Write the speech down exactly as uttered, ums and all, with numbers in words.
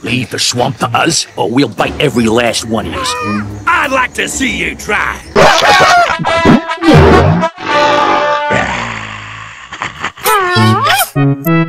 leave the swamp to us, or we'll bite every last one of yous. I'd like to see you try. Huh?